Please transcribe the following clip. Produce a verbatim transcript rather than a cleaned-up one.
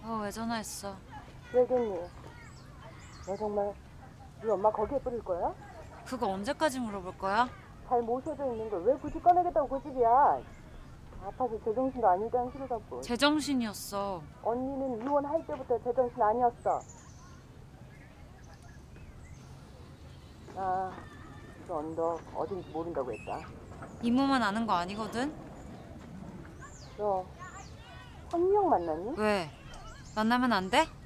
어, 왜 전화했어? 왜겠니? 너 정말 네 엄마 거기에 뿌릴 거야? 그거 언제까지 물어볼 거야? 잘 모셔져 있는 걸 왜 굳이 꺼내겠다고 고집이야. 아파서 제정신도 아니다는 소리 갖고. 제정신이었어. 언니는 이혼할 때부터 제정신 아니었어. 아, 그 언덕 어딘지 모른다고 했다. 이모만 아는 거 아니거든? 너 황미영 만났니? 왜? 만나면 안 돼?